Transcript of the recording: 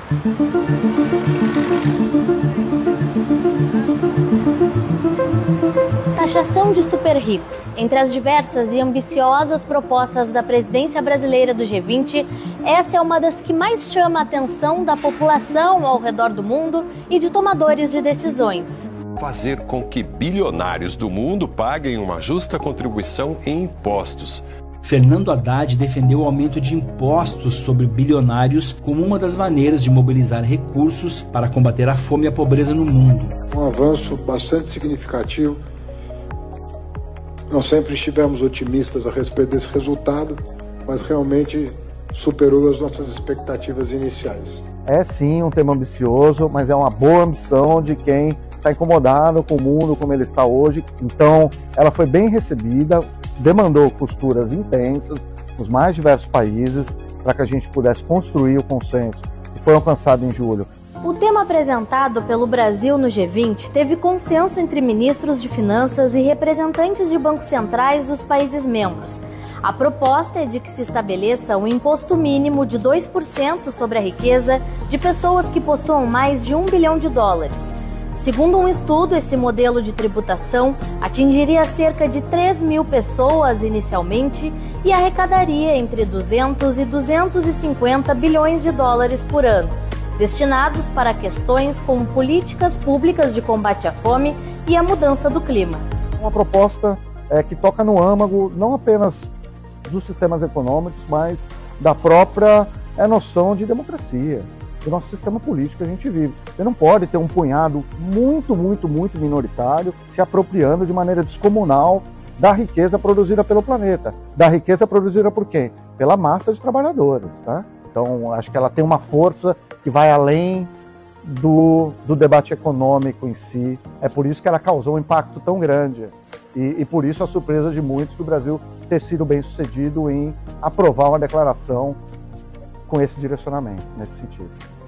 Taxação de super ricos. Entre as diversas e ambiciosas propostas da presidência brasileira do G20, essa é uma das que mais chama a atenção da população ao redor do mundo e de tomadores de decisões. Fazer com que bilionários do mundo paguem uma justa contribuição em impostos. Fernando Haddad defendeu o aumento de impostos sobre bilionários como uma das maneiras de mobilizar recursos para combater a fome e a pobreza no mundo. Um avanço bastante significativo. Nós sempre estivemos otimistas a respeito desse resultado, mas realmente superou as nossas expectativas iniciais. É sim um tema ambicioso, mas é uma boa ambição de quem está incomodado com o mundo como ele está hoje. Então, ela foi bem recebida, demandou posturas intensas nos mais diversos países para que a gente pudesse construir o consenso que foi alcançado em julho. O tema apresentado pelo Brasil no G20 teve consenso entre ministros de finanças e representantes de bancos centrais dos países membros. A proposta é de que se estabeleça um imposto mínimo de 2% sobre a riqueza de pessoas que possuam mais de $1 bilhão. Segundo um estudo, esse modelo de tributação atingiria cerca de 3 mil pessoas inicialmente e arrecadaria entre 200 e 250 bilhões de dólares por ano, destinados para questões como políticas públicas de combate à fome e à mudança do clima. Uma proposta que toca no âmago não apenas dos sistemas econômicos, mas da própria noção de democracia, do nosso sistema político que a gente vive. Você não pode ter um punhado muito minoritário se apropriando de maneira descomunal da riqueza produzida pelo planeta. Da riqueza produzida por quem? Pela massa de trabalhadores, tá? Então, acho que ela tem uma força que vai além do debate econômico em si. É por isso que ela causou um impacto tão grande. E por isso a surpresa de muitos do Brasil ter sido bem sucedido em aprovar uma declaração com esse direcionamento, nesse sentido.